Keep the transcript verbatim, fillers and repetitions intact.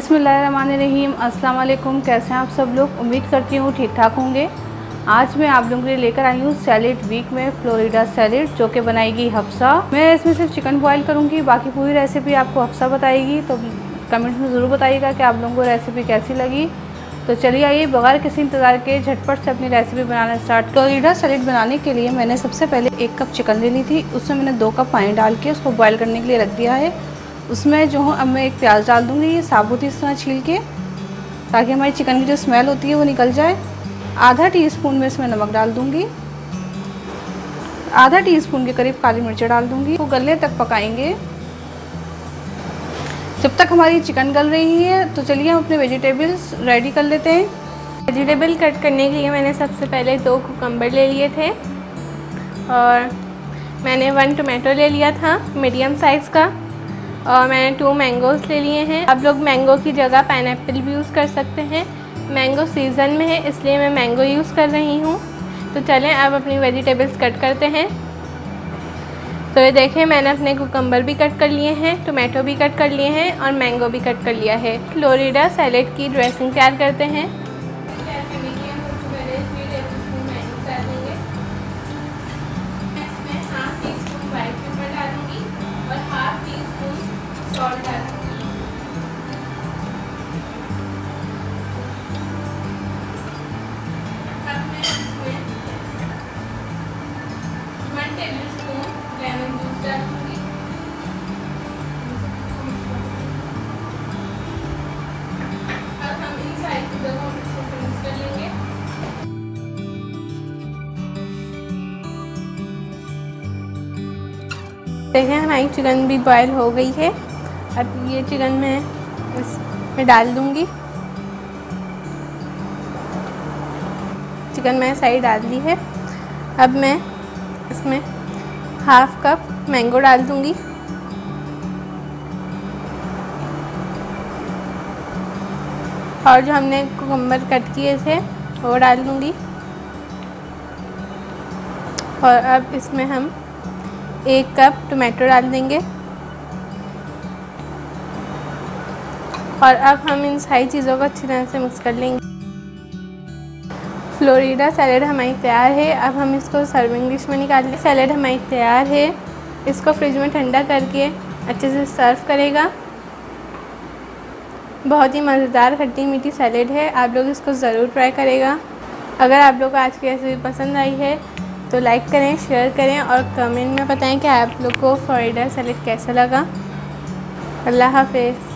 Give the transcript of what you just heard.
बिस्मिल्लाहिर्रहमानिर्रहीम। अस्सलाम वालेकुम। कैसे हैं आप सब लोग? उम्मीद करती हूँ ठीक ठाक होंगे। आज मैं आप लोगों के लिए लेकर आई हूँ सैलेड वीक में फ्लोरिडा सैलेड, जो कि बनाएगी हफ्सा। मैं इसमें सिर्फ चिकन बॉयल करूँगी, बाकी पूरी रेसिपी आपको हफ्सा बताएगी। तो कमेंट्स में ज़रूर बताइएगा कि आप लोगों को रेसिपी कैसी लगी। तो चलिए आइए बगैर किसी इंतज़ार के झटपट से अपनी रेसिपी बनाना स्टार्ट। फ्लोरिडा सैलेड बनाने के लिए मैंने सबसे पहले एक कप चिकन ले ली थी। उसमें मैंने दो कप पानी डाल के उसको बॉयल करने के लिए रख दिया है। उसमें जो हूँ अब मैं एक प्याज डाल दूँगी, ये साबुत इस तरह छील के, ताकि हमारी चिकन की जो स्मेल होती है वो निकल जाए। आधा टीस्पून में इसमें नमक डाल दूँगी, आधा टीस्पून के करीब काली मिर्च डाल दूँगी। वो गलने तक पकाएंगे जब तक हमारी चिकन गल रही है। तो चलिए हम अपने वेजिटेबल्स रेडी कर लेते हैं। वेजिटेबल कट करने के लिए मैंने सबसे पहले दो कुकम्बर ले लिए थे और मैंने वन टोमेटो ले लिया था मीडियम साइज़ का, और मैंने टू मैंगोज़ ले लिए हैं। आप लोग मैंगो की जगह पाइनएप्पल भी यूज़ कर सकते हैं। मैंगो सीज़न में है इसलिए मैं मैंगो यूज़ कर रही हूँ। तो चलें अब अपनी वेजिटेबल्स कट करते हैं। तो ये देखें, मैंने अपने कुकम्बर भी कट कर लिए हैं, टोमेटो भी कट कर लिए हैं और मैंगो भी कट कर लिया है। फ्लोरिडा सैलेड की ड्रेसिंग तैयार करते हैं। देखें हमारी चिकन भी बॉयल हो गई है। अब ये चिकन मैं इसमें डाल दूंगी। चिकन मैंने साइड डाल दी है। अब मैं इसमें हाफ कप मैंगो डाल दूंगी और जो हमने कुकम्बर कट किए थे वो डाल दूंगी। और अब इसमें हम एक कप टोमेटो डाल देंगे और अब हम इन सारी चीज़ों को अच्छी तरह से मिक्स कर लेंगे। फ्लोरिडा सैलेड हमारी तैयार है। अब हम इसको सर्विंग डिश में निकाल लें। सैलेड हमारी तैयार है। इसको फ्रिज में ठंडा करके अच्छे से सर्व करेगा। बहुत ही मज़ेदार खट्टी मीठी सैलेड है। आप लोग इसको ज़रूर ट्राई करेगा। अगर आप लोग को आज की रेसिपी पसंद आई है तो लाइक करें, शेयर करें और कमेंट में बताएं कि आप लोग को फ्लोरिडा सैलेड कैसा लगा। अल्लाह हाफ़िज़।